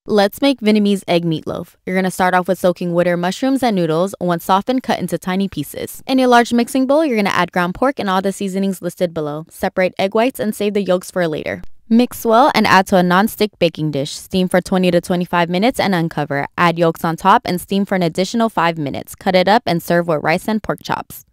Let's make Vietnamese egg meatloaf. You're going to start off with soaking water, mushrooms, and noodles. Once softened, cut into tiny pieces. In a large mixing bowl, you're going to add ground pork and all the seasonings listed below. Separate egg whites and save the yolks for later. Mix well and add to a non-stick baking dish. Steam for 20 to 25 minutes and uncover. Add yolks on top and steam for an additional 5 minutes. Cut it up and serve with rice and pork chops.